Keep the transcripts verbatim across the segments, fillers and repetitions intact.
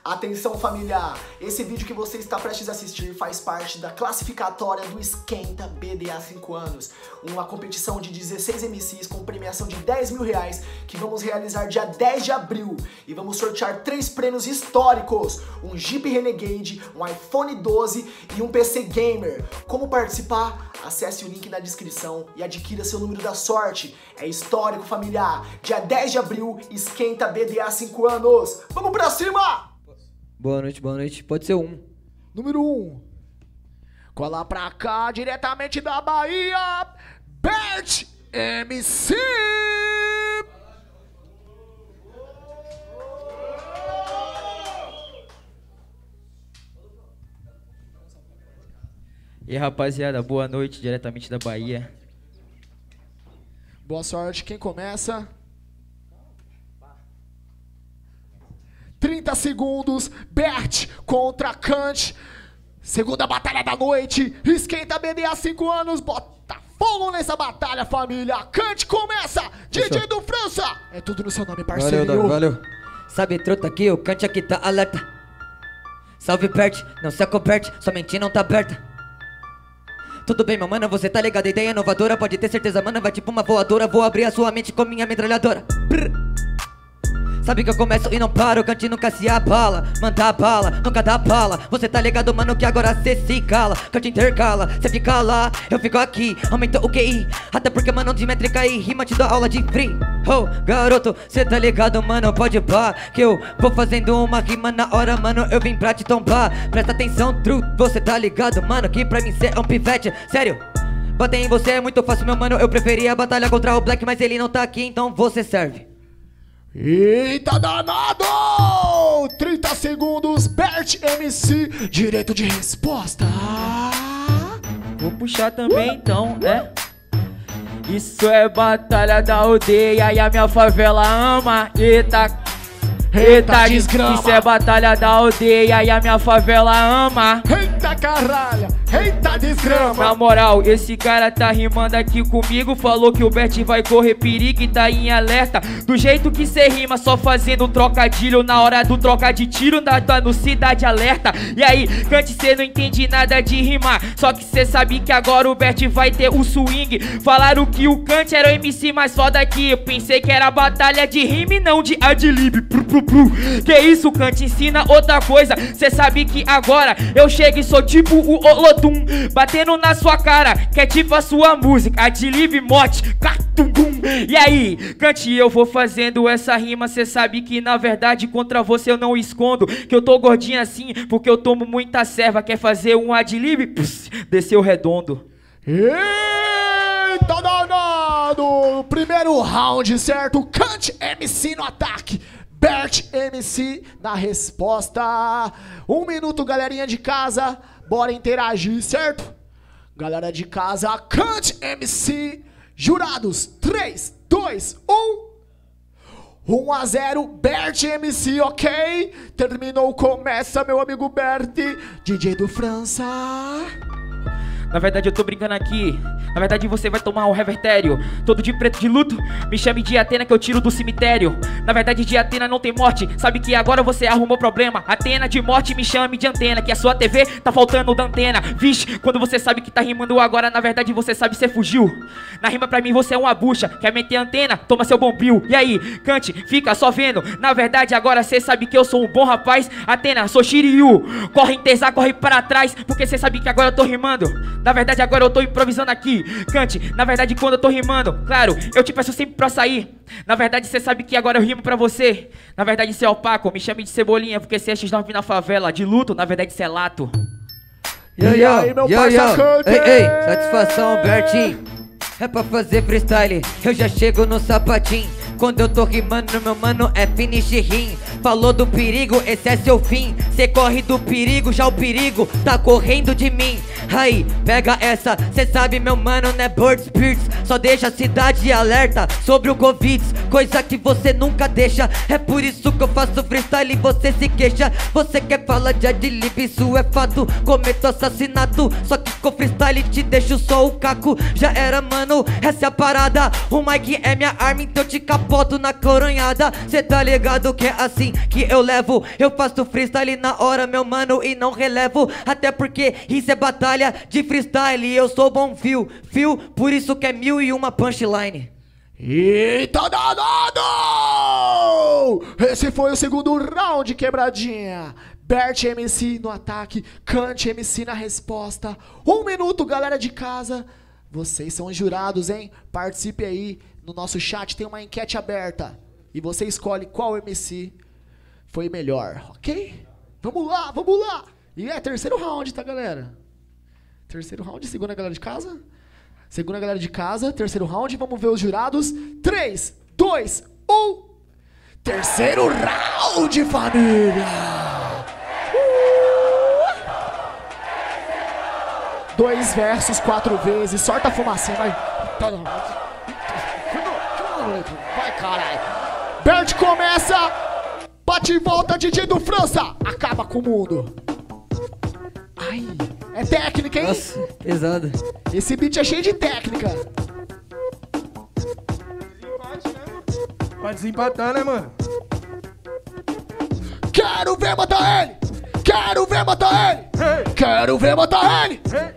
Atenção família, esse vídeo que você está prestes a assistir faz parte da classificatória do Esquenta B D A cinco anos, uma competição de dezesseis M Cs com premiação de dez mil reais que vamos realizar dia dez de abril e vamos sortear três prêmios históricos, um Jeep Renegade, um iPhone doze e um P C Gamer. Como participar? Acesse o link na descrição e adquira seu número da sorte. É histórico família, dia dez de abril, Esquenta B D A cinco anos. Vamos pra cima! Boa noite, boa noite. Pode ser um. Número um. Cola pra cá, diretamente da Bahia, Bert M C. E aí, rapaziada, boa noite, diretamente da Bahia. Boa sorte, quem começa? trinta segundos, Bert contra Kant. Segunda batalha da noite, Esquenta B D A cinco anos, bota fogo nessa batalha, família. Kant começa, D J do França. É tudo no seu nome, parceiro. Valeu, valeu. Sabe, trota aqui, o Kant aqui tá alerta. Salve, Bert, não se acoperte, sua mente não tá aberta. Tudo bem, meu mano, você tá ligado, ideia inovadora. Pode ter certeza, mano, vai tipo uma voadora. Vou abrir a sua mente com minha metralhadora. Brrr. Sabe que eu começo e não paro, Kant nunca se abala. Manda bala, nunca dá bala. Você tá ligado, mano, que agora cê se cala. Kant intercala, cê fica lá, eu fico aqui. Aumenta o Q I, até porque, mano, de métrica e rima te dou aula de free. Oh, garoto, cê tá ligado, mano, pode pá, que eu vou fazendo uma rima na hora, mano, eu vim pra te tombar. Presta atenção, true, você tá ligado, mano, que pra mim cê é um pivete, sério. Bater em você é muito fácil, meu mano, eu preferia batalhar contra o Black, mas ele não tá aqui, então você serve. Eita danado! trinta segundos, Bert M C, direito de resposta. Vou puxar também, uh! então, né? Isso é batalha da aldeia e a minha favela ama. Eita, eita, desgrama. Isso é batalha da aldeia e a minha favela ama. Eita caralho, eita desgrama. Na moral, esse cara tá rimando aqui comigo. Falou que o Bert vai correr perigo e tá em alerta. Do jeito que cê rima, só fazendo trocadilho. Na hora do troca de tiro, tá no Cidade Alerta. E aí, Kant, cê não entende nada de rimar. Só que cê sabe que agora o Bert vai ter o swing. Falaram que o Kant era o M C mais foda aqui. Eu pensei que era batalha de rima e não de adlib. Que isso, Kant, ensina outra coisa. Cê sabe que agora eu chego e sou tipo o Olodum, batendo na sua cara, que é tipo a sua música, adlib, mote, catumbum. E aí, Kant, eu vou fazendo essa rima. Cê sabe que na verdade contra você eu não escondo, que eu tô gordinho assim porque eu tomo muita serva. Quer fazer um adlib? Pss, desceu redondo. Eita danado! Primeiro round, certo? Kant M C no ataque, Bert M C na resposta. Um minuto, galerinha de casa, bora interagir, certo? Galera de casa, Kant M C, jurados, três, dois, um. um a zero, Bert M C, ok? Terminou, começa, meu amigo Bert, D J do França. Na verdade eu tô brincando aqui. Na verdade você vai tomar um revertério. Todo de preto de luto, me chame de Atena que eu tiro do cemitério. Na verdade de Atena não tem morte. Sabe que agora você arrumou problema. Atena de morte, me chame de antena, que a sua T V tá faltando da antena. Vixe, quando você sabe que tá rimando agora, na verdade você sabe que você fugiu. Na rima pra mim você é uma bucha. Quer meter antena? Toma seu bombril. E aí, Kant, fica só vendo. Na verdade agora cê sabe que eu sou um bom rapaz. Atena, sou Shiryu. Corre em Tesa, corre para trás, porque cê sabe que agora eu tô rimando. Na verdade agora eu tô improvisando aqui, Kant, na verdade quando eu tô rimando, claro, eu te peço sempre pra sair. Na verdade cê sabe que agora eu rimo pra você. Na verdade cê é opaco, me chame de Cebolinha, porque cê é X nove na favela. De luto, na verdade cê é lato. Yo, e aí, meu yo, yo. Kant? Ei, ei, satisfação, Bertinho. É pra fazer freestyle, eu já chego no sapatinho. Quando eu tô rimando, meu mano, é finish rim. Falou do perigo, esse é seu fim. Cê corre do perigo, já o perigo tá correndo de mim. Aí, pega essa, cê sabe, meu mano, né, Bird Spirits. Só deixa a cidade alerta sobre o Covid, coisa que você nunca deixa. É por isso que eu faço freestyle e você se queixa. Você quer falar de adlib, isso é fato. Cometo assassinato, só que com freestyle te deixo só o caco. Já era, mano, essa é a parada. O mic é minha arma, então te capo boto na coronhada. Cê tá ligado que é assim que eu levo. Eu faço freestyle na hora, meu mano, e não relevo. Até porque isso é batalha de freestyle e eu sou bom fio, fio, por isso que é mil e uma punchline. Eita danado! Esse foi o segundo round, quebradinha. Bert M C no ataque, Kant M C na resposta. Um minuto, galera de casa. Vocês são jurados, hein? Participe aí. No nosso chat tem uma enquete aberta. E você escolhe qual M C foi melhor, ok? Vamos lá, vamos lá! E é terceiro round, tá, galera? Terceiro round, segunda galera de casa. Segunda galera de casa, terceiro round, vamos ver os jurados. três, dois, um. Terceiro round, família! Uh! Dois versos, quatro vezes, sorta a fumacinha, vai. Vai, caralho. Bert começa, bate e volta, D J do França, acaba com o mundo. Ai, é técnica, hein? Nossa, pesado. Esse beat é cheio de técnica. Pode desempatar, né, mano? Quero ver matar ele! Quero ver matar ele! Hey. Quero ver matar ele! Hey.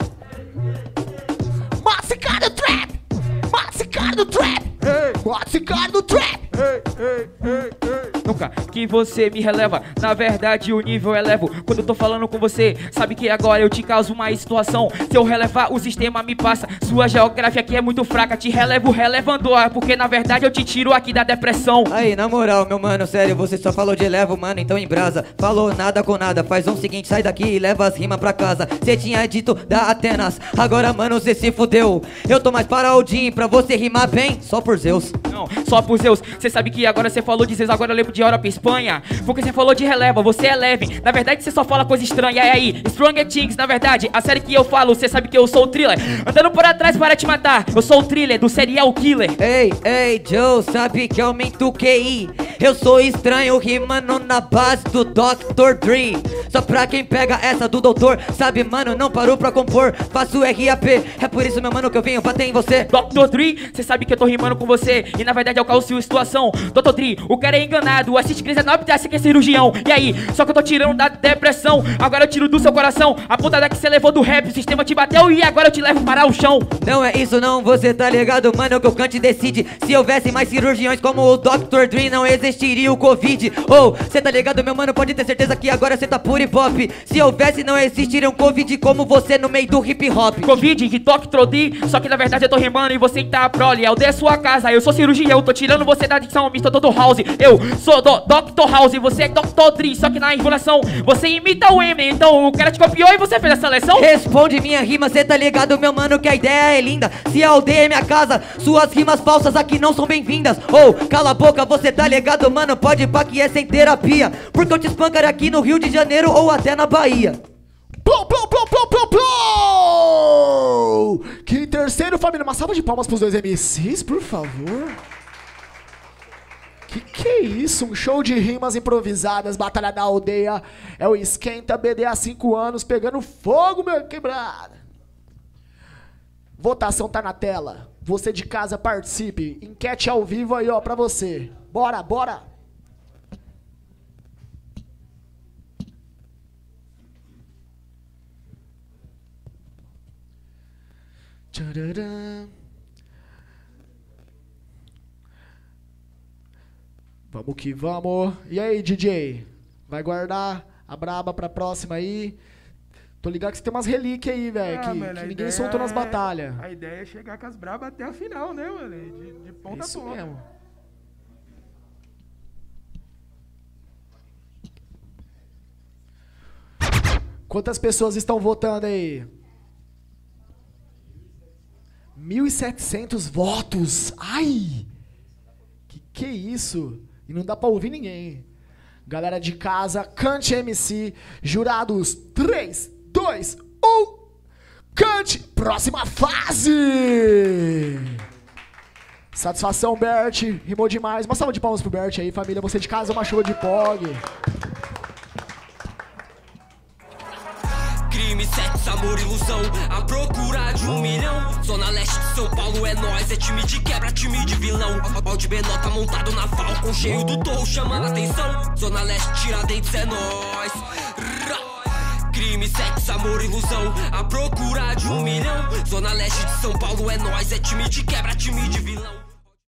Mata esse cara do trap! Mata esse cara do trap! Hey. Mata esse cara do trap! Hey, hey, hey, hey. Nunca que você me releva, na verdade o nível elevo. Quando eu tô falando com você, sabe que agora eu te causo uma situação. Se eu relevar, o sistema me passa. Sua geografia aqui é muito fraca, te relevo relevando, porque na verdade eu te tiro aqui da depressão. Aí, na moral, meu mano, sério, você só falou de elevo, mano, então em brasa. Falou nada com nada, faz um seguinte, sai daqui e leva as rimas pra casa. Cê tinha dito da Atenas, agora, mano, cê se fudeu. Eu tô mais para o Jim, pra você rimar bem, só por Zeus. Não, só por Zeus, cê sabe que agora cê falou de Zeus, agora eu lembro de Europa e Espanha. Porque cê falou de releva, você é leve. Na verdade cê só fala coisa estranha. E aí, Stronger Things, na verdade, a série que eu falo, cê sabe que eu sou o thriller. Andando por atrás para te matar, eu sou o thriller do serial killer. Ei, ei, Joe, sabe que aumenta o Q I. Eu sou estranho rimando na base do doutor Dre. Só pra quem pega essa do doutor, sabe, mano, não parou pra compor. Faço R A P, é por isso, meu mano, que eu venho bater em você. doutor Dre, cê sabe que eu tô rimando com você. E na verdade é o caos e situação. doutor Dre, o cara é enganado, assiste Grey's Anatomy, acha que é cirurgião. E aí, só que eu tô tirando da depressão. Agora eu tiro do seu coração a pontada que cê levou do rap. O sistema te bateu e agora eu te levo para o chão. Não é isso não, você tá ligado, mano, que o Kant decide. Se houvesse mais cirurgiões como o doutor Dre, não existiria o Covid. Ou, oh, cê tá ligado, meu mano, pode ter certeza que agora cê tá puro hip hop. Se houvesse, não existiria um Covid como você no meio do hip hop. Covid, de doutor Dre, só que na verdade eu tô rimando e você tá a prole. Eu dei a sua casa, eu sou cirurgião, tô tirando você da dicção, misto todo House. Eu sou do doutor House, você é doutor Dre, só que na enrolação você imita o Eminem. Então o cara te copiou e você fez a seleção? Responde minha rima, cê tá ligado, meu mano, que a ideia é linda. Se a aldeia é minha casa, suas rimas falsas aqui não são bem-vindas. Ou, oh, cala a boca, você tá ligado, mano, pode pá que é sem terapia. Porque eu te espancarei aqui no Rio de Janeiro ou até na Bahia. Plum, plum, plum, plum, plum, plum! Que em terceiro, família, uma salva de palmas pros dois M Cs, por favor. Que que é isso? Um show de rimas improvisadas, batalha da aldeia. É o Esquenta B D há cinco anos, pegando fogo, meu quebrada. Votação tá na tela. Você de casa participe. Enquete ao vivo aí, ó, pra você. Bora, bora! Tcharam. Vamos que vamos. E aí, D J? Vai guardar a braba pra próxima aí? Tô ligado que você tem umas relíquias aí, velho, Ah, que, mano, que a ninguém ideia soltou nas é- batalhas. A ideia é chegar com as brabas até a final, né, mano? De, de ponta Isso a ponta. mesmo. Quantas pessoas estão votando aí? mil e setecentos votos. Ai! Que que é isso? E não dá pra ouvir ninguém. Galera de casa, Kant M C, jurados, três, dois, um. Kant, próxima fase! Satisfação, Bert, rimou demais. Uma salva de palmas pro Bert aí, família. Você de casa, uma chuva de pog. Crime, sexo, amor, ilusão, à procura de um milhão. Zona Leste de São Paulo é nós, é time de quebra, time de vilão. Ó de Benó tá montado na Falcon, cheio do torro chamando atenção. Zona Leste, Tiradentes é nós. Crime, sexo, amor, ilusão, à procura de um milhão. Zona Leste de São Paulo é nós, é time de quebra, time de vilão.